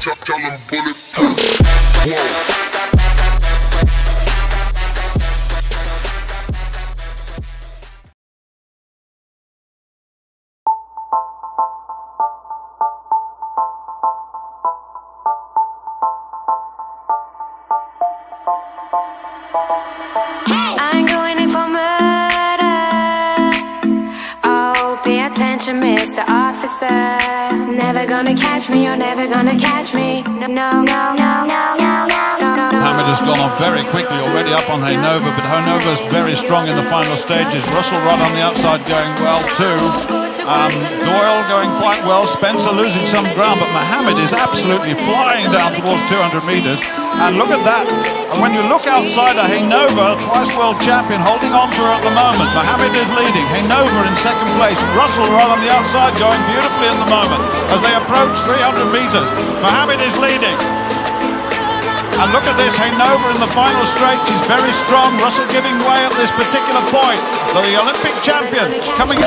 Tell them bulletproof. Whoa. I'm going in for murder. Oh, pay attention, Mr. Officer. Never gonna catch me, you're never gonna catch me. No, no, no, no, no, no, no. Mohammed has gone off very quickly, already up on Hainova, but Hainova's very strong in the final stages. Russell Rudd on the outside going well too. Doyle going quite well. Spencer losing some ground, but Mohammed is absolutely flying down towards 200 meters. And look at that. And when you look outside Hainova, twice world champion, holding on to her at the moment. Mohammed is leading. Hainova in second place. Russell Rudd on the outside going beautifully at the moment as they approach 300 meters. Mohammed is leading. And look at this, Hainova in the final straight. She's very strong. Russell giving way at this particular point. The Olympic champion coming in.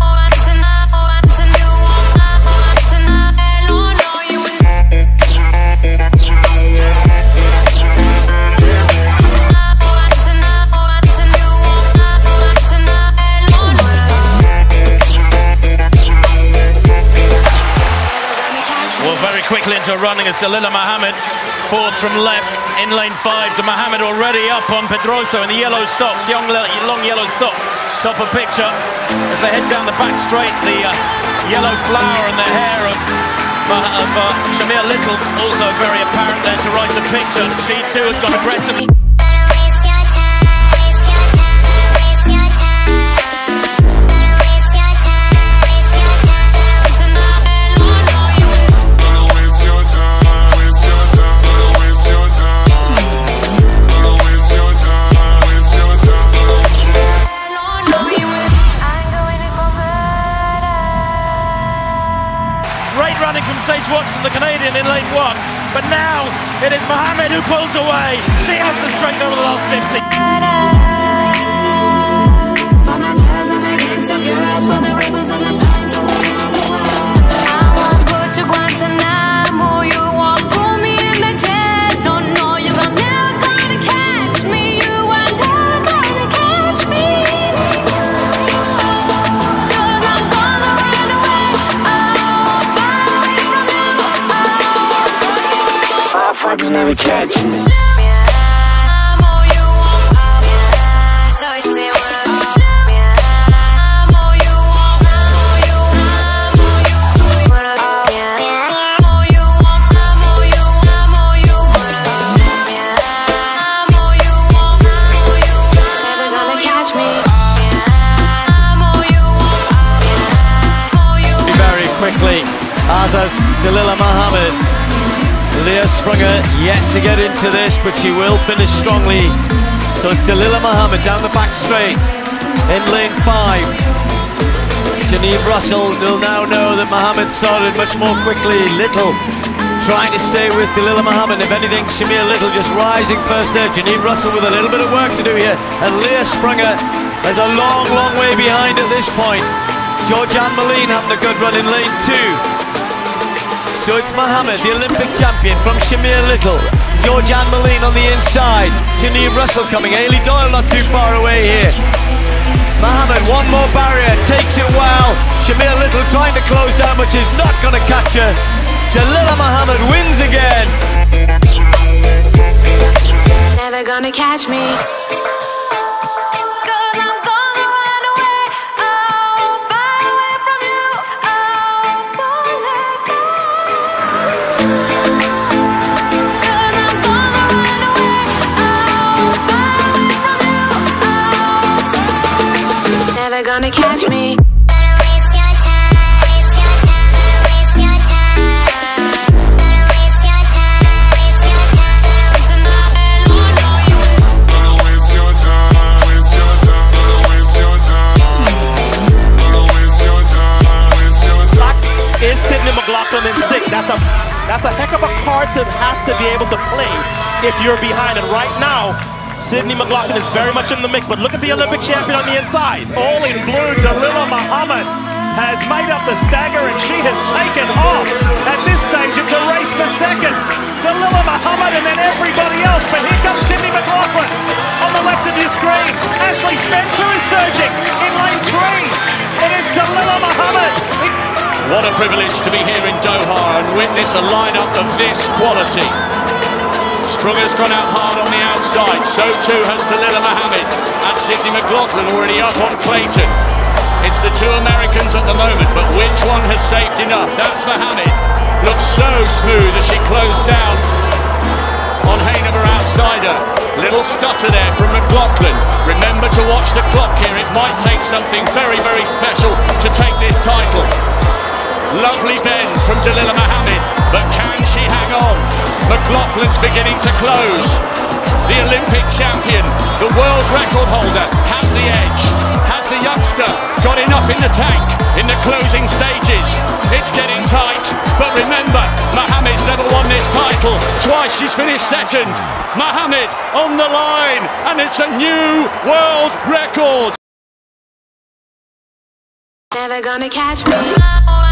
Very quickly into running is Dalila Mohammed, fourth from left in lane 5 to Mohammed already up on Pedroso in the yellow socks, long yellow socks, top of picture as they head down the back straight. The yellow flower in the hair of Shamir Little also very apparent there to right of picture. She too has gone aggressive. Great running from Sage Watson, the Canadian, in lane 1. But now it is Mohammed who pulls away. She has the strength over the last 50. Never catch me. Very quickly, as does Dalila Mohammed. Leah Sprunger yet to get into this, but she will finish strongly. So it's Dalila Mohammed down the back straight in lane 5. Janine Russell will now know that Mohammed started much more quickly. Little trying to stay with Dalila Mohammed. If anything, Shamir Little just rising first there. Janine Russell with a little bit of work to do here. And Leah Sprunger is a long, long way behind at this point. Georgianne Moline having a good run in lane 2. So it's Mohammed, the Olympic champion, from Shamir Little. Georgianne Moline on the inside. Janine Russell coming. Hayley Doyle not too far away here. Mohammed, one more barrier, takes it well. Shamir Little trying to close down, but she's not going to catch her. Dalila Mohammed wins again. Never gonna catch me. Gonna catch me. Is Sydney McLaughlin in 6? That's a heck of a card to have to be able to play if you're behind. And right now, Sydney McLaughlin is very much in the mix, but look at the Olympic champion on the inside. All in blue, Dalila Mohammed has made up the stagger and she has taken off. At this stage, it's a race for second. Dalilah Muhammad and then everybody else. But here comes Sydney McLaughlin on the left of your screen. Ashley Spencer is surging in lane 3. It is Dalilah Muhammad. What a privilege to be here in Doha and witness a lineup of this quality. Sprunger's gone out hard on the outside, so too has Dalilah Muhammad, and Sydney McLaughlin already up on Clayton. It's the two Americans at the moment, but which one has saved enough? That's Muhammad. Looks so smooth as she closed down on Hayne of her outsider. Little stutter there from McLaughlin. Remember to watch the clock here. It might take something very, very special to take this title. Lovely bend from Dalilah Muhammad, but can she hang on? McLaughlin's beginning to close. The Olympic champion, the world record holder, has the edge. Has the youngster got enough in the tank in the closing stages? It's getting tight, but remember, Muhammad's never won this title. Twice she's finished second. Muhammad on the line, and it's a new world record. Never gonna catch me.